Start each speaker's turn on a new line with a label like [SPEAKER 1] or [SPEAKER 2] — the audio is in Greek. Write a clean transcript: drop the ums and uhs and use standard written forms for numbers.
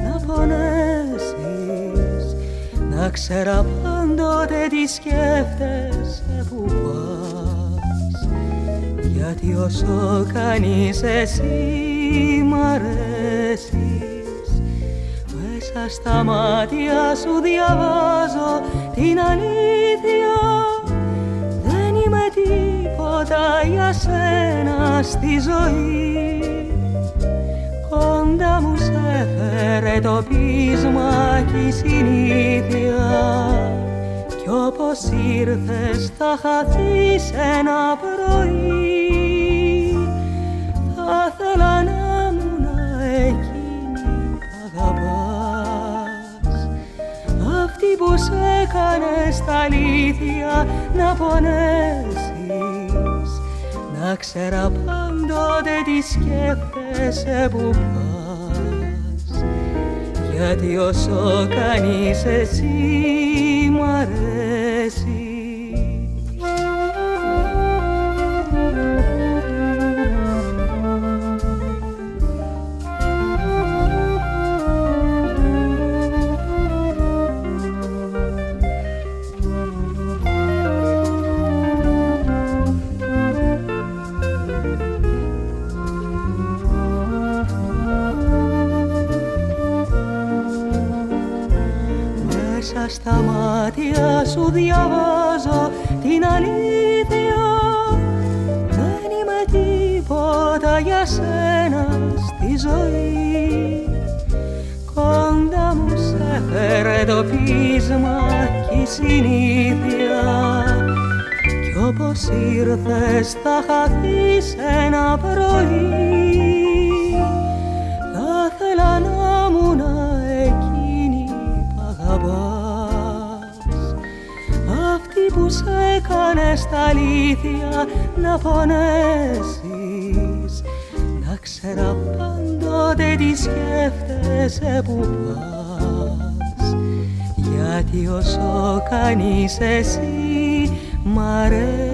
[SPEAKER 1] να πονέσεις, να ξέρα πάντοτε τι σκέφτεσαι που πας, γιατί όσο κάνεις εσύ μ' αρέσεις. Μέσα στα μάτια σου διαβάζω την αλήθεια, δεν είμαι τίποτα για σένα στη ζωή. Κοντά μου σε φέρε το πείσμα κι η συνήθεια, κι όπως ήρθες θα χαθείς ένα πρωί. Θα θέλα να ήμουν εκείνη που αγαπάς, αυτή που σε έκανε στα αλήθεια να πονέσεις, να ξέρα πάντοτε τι σκέφτεσαι που πας, γιατί όσο κάνεις εσύ μ' αρέσει. Στα μάτια σου διαβάζω την αλήθεια, δεν είμαι τίποτα για σένα στη ζωή. Κοντά μου σε φέρε το πείσμα κι η συνήθεια, κι όπως ήρθες θα χαθείς ένα πρωί. Θα θέλα να ήμουν εκείνη που αγαπάς, αυτή που σε έκανε στα αλήθεια να πονέσεις, να ξέρα πάντοτε τι σκέφτεσαι που πας, γιατί όσο κάνεις εσύ μ' αρέσει.